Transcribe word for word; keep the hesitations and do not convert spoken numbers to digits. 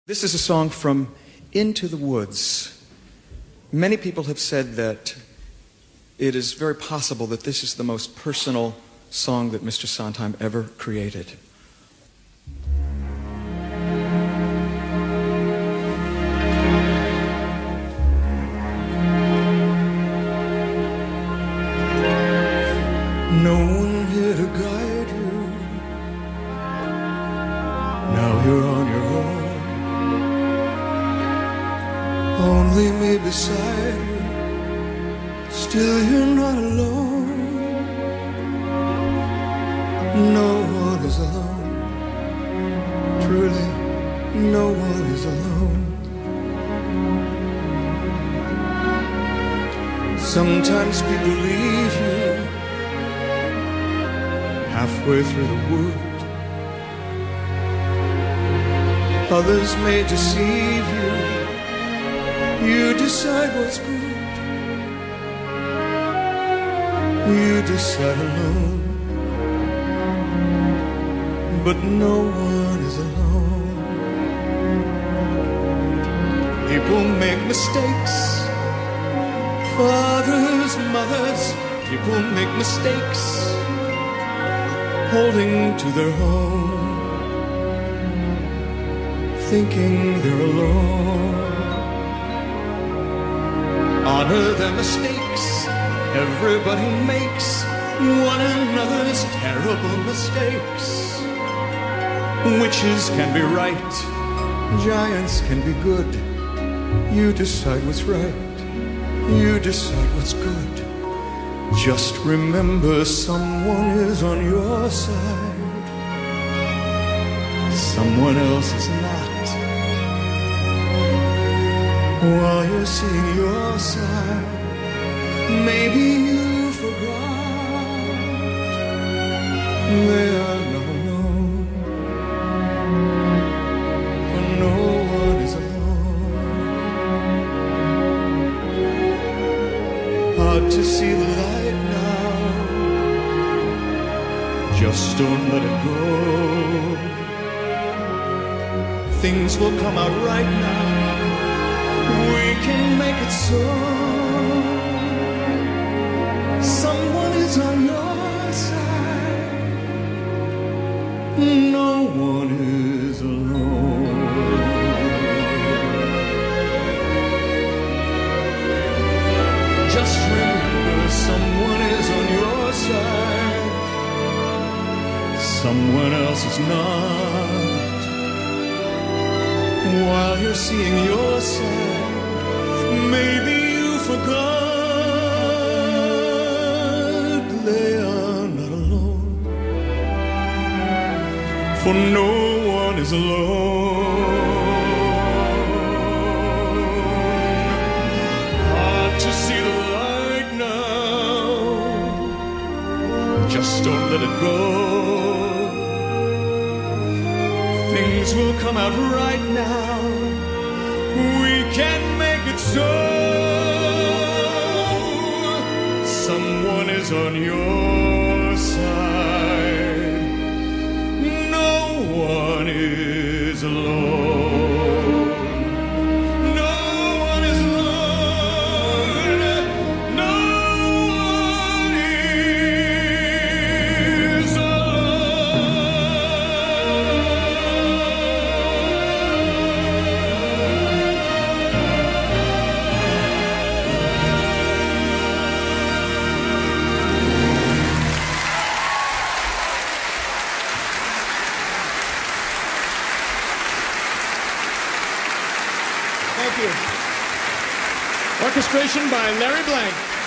This is a song from Into the Woods. Many people have said that it is very possible that this is the most personal song that Mister Sondheim ever created. No one here to guide you. Now you're on your own. Only me beside you. Still you're not alone. No one is alone. Truly, no one is alone. Sometimes people leave you halfway through the wood. Others may deceive you. You decide what's good. You decide alone. But no one is alone. People make mistakes. Fathers, mothers, people make mistakes, holding to their home, thinking they're alone. Honor their mistakes. Everybody makes one another's terrible mistakes. Witches can be right. Giants can be good. You decide what's right. You decide what's good. Just remember someone is on your side. Someone else is not. While you're seeing your side, maybe you forgot they are not alone. For no one is alone. Hard to see the light now. Just don't let it go. Things will come out right now. We can make it so. Someone is on your side. No one is alone. Just remember someone is on your side. Someone else is not. While you're seeing your side, maybe you forgot they are not alone. For no one is alone. Hard to see the light now. Just don't let it go. Things will come out right now. We can make it so. Someone is on your side. No one is alone. No one is alone. No one is Thank you. Orchestration by Larry Blank.